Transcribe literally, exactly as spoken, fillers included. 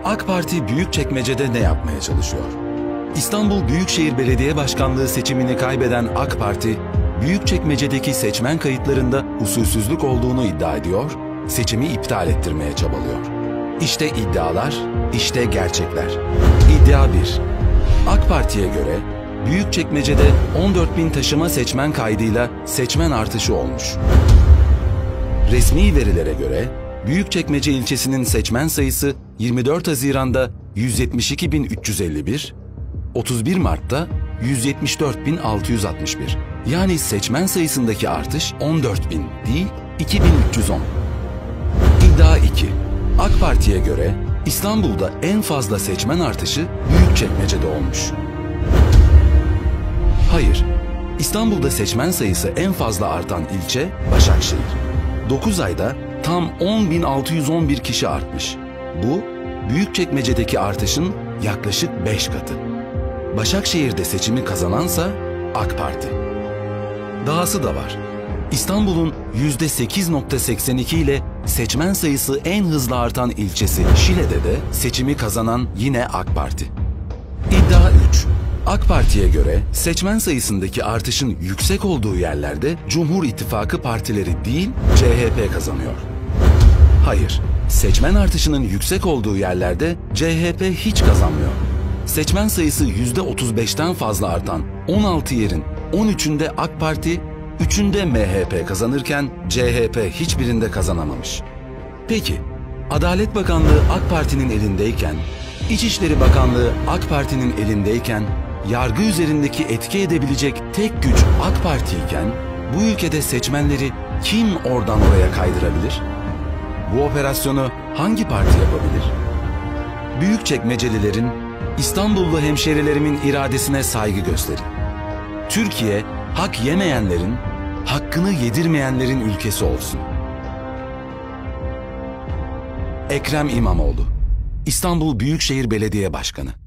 AK Parti Büyükçekmece'de ne yapmaya çalışıyor? İstanbul Büyükşehir Belediye Başkanlığı seçimini kaybeden AK Parti, Büyükçekmece'deki seçmen kayıtlarında usulsüzlük olduğunu iddia ediyor, seçimi iptal ettirmeye çabalıyor. İşte iddialar, işte gerçekler. İddia bir. AK Parti'ye göre Büyükçekmece'de on dört bin taşıma seçmen kaydıyla seçmen artışı olmuş. Resmi verilere göre Büyükçekmece ilçesinin seçmen sayısı yirmi dört Haziran'da yüz yetmiş iki bin üç yüz elli bir, otuz bir Mart'ta yüz yetmiş dört bin altı yüz altmış bir. Yani seçmen sayısındaki artış on dört bin değil iki bin üç yüz on. İddia iki. AK Parti'ye göre İstanbul'da en fazla seçmen artışı Büyükçekmece'de olmuş. Hayır, İstanbul'da seçmen sayısı en fazla artan ilçe Başakşehir. dokuz ayda tam on bin altı yüz on bir kişi artmış. Bu, Büyükçekmece'deki artışın yaklaşık beş katı. Başakşehir'de seçimi kazanansa AK Parti. Dahası da var. İstanbul'un yüzde sekiz nokta seksen iki ile seçmen sayısı en hızlı artan ilçesi Şile'de de seçimi kazanan yine AK Parti. İddia üç. AK Parti'ye göre seçmen sayısındaki artışın yüksek olduğu yerlerde Cumhur İttifakı partileri değil C H P kazanıyor. Hayır, seçmen artışının yüksek olduğu yerlerde C H P hiç kazanmıyor. Seçmen sayısı yüzde otuz beşten fazla artan on altı yerin on üçünde AK Parti, üçünde M H P kazanırken C H P hiçbirinde kazanamamış. Peki, Adalet Bakanlığı AK Parti'nin elindeyken, İçişleri Bakanlığı AK Parti'nin elindeyken, yargı üzerindeki etki edebilecek tek güç AK Parti iken, bu ülkede seçmenleri kim oradan oraya kaydırabilir? Bu operasyonu hangi parti yapabilir? Büyükçekmecelilerin, İstanbullu hemşerilerimin iradesine saygı gösterin. Türkiye, hak yemeyenlerin, hakkını yedirmeyenlerin ülkesi olsun. Ekrem İmamoğlu, İstanbul Büyükşehir Belediye Başkanı.